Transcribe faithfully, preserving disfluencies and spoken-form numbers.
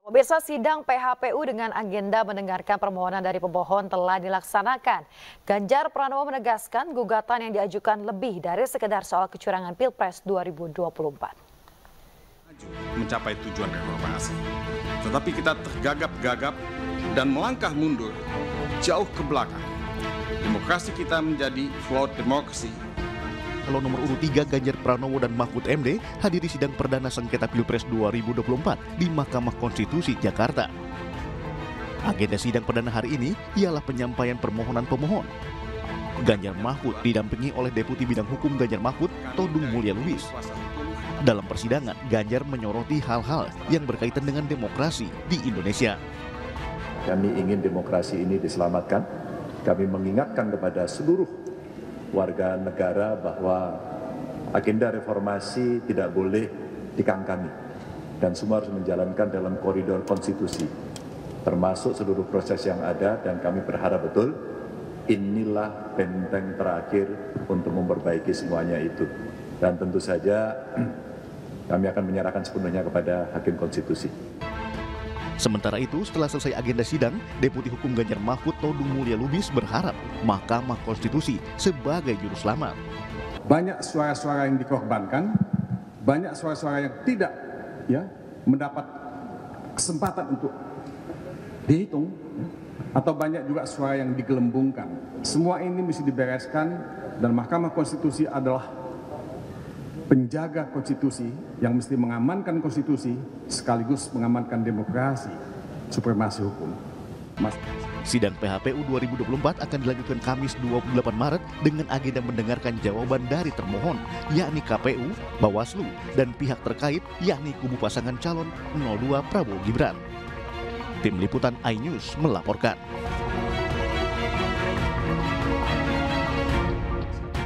Pemirsa, sidang P H P U dengan agenda mendengarkan permohonan dari pemohon telah dilaksanakan. Ganjar Pranowo menegaskan gugatan yang diajukan lebih dari sekedar soal kecurangan Pilpres dua ribu dua puluh empat. Mencapai tujuan reformasi, tetapi kita tergagap-gagap dan melangkah mundur jauh ke belakang. Demokrasi kita menjadi flawed democracy. Kalau nomor urut tiga Ganjar Pranowo dan Mahfud M D hadiri sidang perdana sengketa Pilpres dua ribu dua puluh empat di Mahkamah Konstitusi Jakarta. Agenda sidang perdana hari ini ialah penyampaian permohonan pemohon. Ganjar Mahfud didampingi oleh Deputi Bidang Hukum Ganjar Mahfud, Todung Mulya Lubis. Dalam persidangan, Ganjar menyoroti hal-hal yang berkaitan dengan demokrasi di Indonesia. Kami ingin demokrasi ini diselamatkan. Kami mengingatkan kepada seluruh warga negara bahwa agenda reformasi tidak boleh dikangkangi dan semua harus menjalankan dalam koridor konstitusi, termasuk seluruh proses yang ada, dan kami berharap betul inilah benteng terakhir untuk memperbaiki semuanya itu. Dan tentu saja kami akan menyerahkan sepenuhnya kepada Hakim Konstitusi. Sementara itu, setelah selesai agenda sidang, Deputi Hukum Ganjar Mahfud Todung Mulya Lubis berharap Mahkamah Konstitusi sebagai juru selamat. Banyak suara-suara yang dikorbankan, banyak suara-suara yang tidak ya mendapat kesempatan untuk dihitung, atau banyak juga suara yang digelembungkan. Semua ini mesti dibereskan, dan Mahkamah Konstitusi adalah penjaga konstitusi yang mesti mengamankan konstitusi sekaligus mengamankan demokrasi, supremasi hukum. Mas... Sidang P H P U dua ribu dua puluh empat akan dilanjutkan Kamis dua puluh delapan Maret dengan agenda mendengarkan jawaban dari termohon, yakni K P U, Bawaslu, dan pihak terkait, yakni kubu pasangan calon nol dua Prabowo Gibran. Tim Liputan iNews melaporkan.